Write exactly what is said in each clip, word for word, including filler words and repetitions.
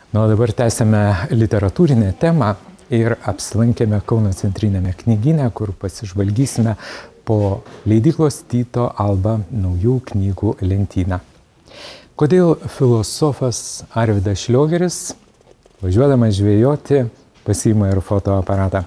Na, o dabar tęsėme literatūrinę temą ir apsilankėme Kauno centrinėme knygyne, kur pasižvalgysime po leidyklos Tyto Alba naujų knygų lentyną. Kodėl filosofas Arvydas Šliogeris, važiuodamas žvejoti, pasiima ir fotoaparatą?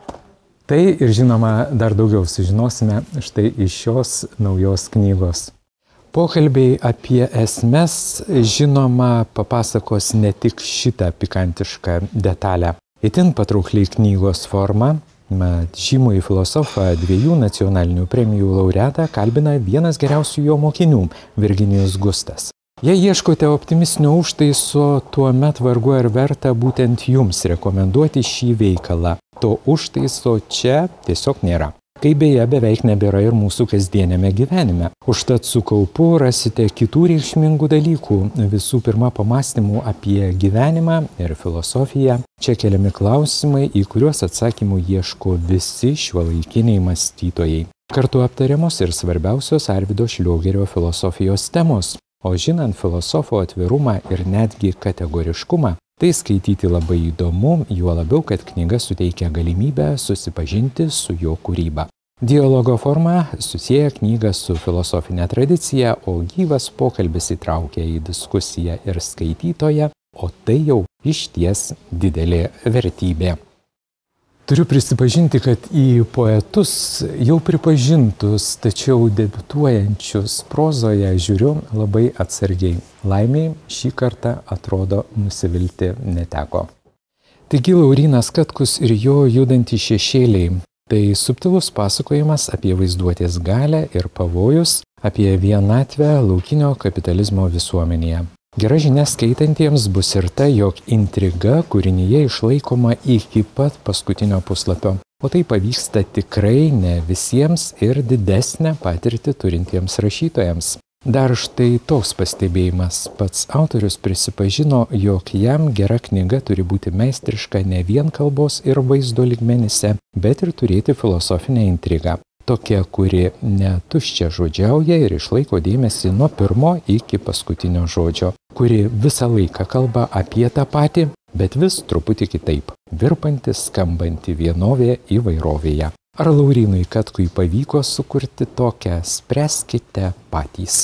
Tai ir žinoma, dar daugiau sužinosime štai iš šios naujos knygos. Pokalbiai apie esmes, žinoma, papasakos ne tik šitą pikantišką detalę. Itin patraukliai knygos forma, mat žymųjį filosofą, dviejų nacionalinių premijų laureatą kalbina vienas geriausių jo mokinių, Virginijus Gustas. Jei ieškote optimistinio užtaiso, tuomet vargu ar verta būtent jums rekomenduoti šį veikalą. To užtaiso čia tiesiog nėra. Kaip beje beveik nebėra ir mūsų kasdienėme gyvenime. Užtat su kaupu rasite kitų reikšmingų dalykų. Visų pirma, pamąstymų apie gyvenimą ir filosofiją. Čia keliami klausimai, į kuriuos atsakymų ieško visi šiuolaikiniai mąstytojai. Kartu aptariamos ir svarbiausios Arvydo Šliogerio filosofijos temos. O žinant filosofo atvirumą ir netgi kategoriškumą, tai skaityti labai įdomu, juo labiau, kad knyga suteikia galimybę susipažinti su jo kūryba. Dialogo forma susieja knygą su filosofinė tradicija, o gyvas pokalbis įtraukia į diskusiją ir skaitytoją, o tai jau išties didelė vertybė. Turiu prisipažinti, kad į poetus jau pripažintus, tačiau debiutuojančius prozoje žiūriu labai atsargiai. Laimiai šį kartą atrodo nusivilti neteko. Taigi Laurynas Katkus ir jo judantys šešėliai. Tai subtilus pasakojimas apie vaizduotės galią ir pavojus, apie vienatvę laukinio kapitalizmo visuomenėje. Gera žinia skaitantiems bus ir ta, jog intriga kūrinyje išlaikoma iki pat paskutinio puslapio. O tai pavyksta tikrai ne visiems ir didesnę patirtį turintiems rašytojams. Dar štai toks pastebėjimas. Pats autorius prisipažino, jog jam gera knyga turi būti meistriška ne vien kalbos ir vaizdo lygmenyse, bet ir turėti filosofinę intrigą. Tokia, kuri netuščia žodžiauja ir išlaiko dėmesį nuo pirmo iki paskutinio žodžio, kuri visą laiką kalba apie tą patį, bet vis truputį kitaip, virpanti, skambanti vienovė įvairovėje. Ar Laurynui Katkui pavyko sukurti tokią, spręskite patys.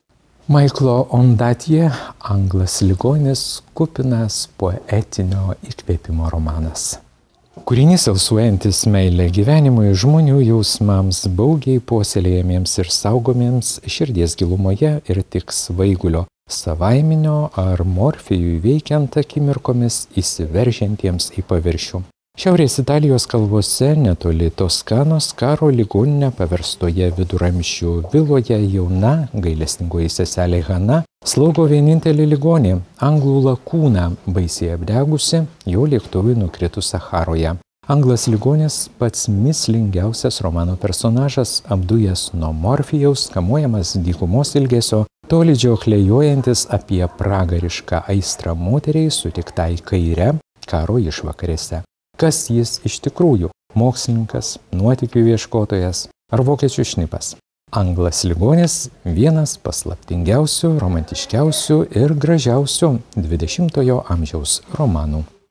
Maiklo Ondaatje, Anglas ligonis, kupinas poetinio įkvėpimo romanas. Kūrinys alsuojantis meilę gyvenimui, žmonių jausmams, baugiai puoselėjamiems ir saugomiems širdies gilumoje ir tik svaigulio, savaiminio ar morfijui veikiant akimirkomis įsiveržiantiems į paviršių. Šiaurės Italijos kalvose, netoli Toskanos, karo ligoninę paverstoje viduramžių viloje jauna, gailestingoji seselė Hana slaugo vienintelį ligonį, anglų lakūną, baisiai apdegusi, jo lėktuvui nukritus Saharoje. Anglas ligonis pats mįslingiausias romano personažas, apdujęs nuo morfijaus, kamuojamas dykumos ilgesio, tolydžio klejojantis apie pragarišką aistrą moteriai sutiktai kaire karo išvakarėse. Kas jis iš tikrųjų? Mokslininkas, nuotykių ieškotojas ar vokiečių šnipas? Anglas ligonis – vienas paslaptingiausių, romantiškiausių ir gražiausių dvidešimtojo amžiaus romanų.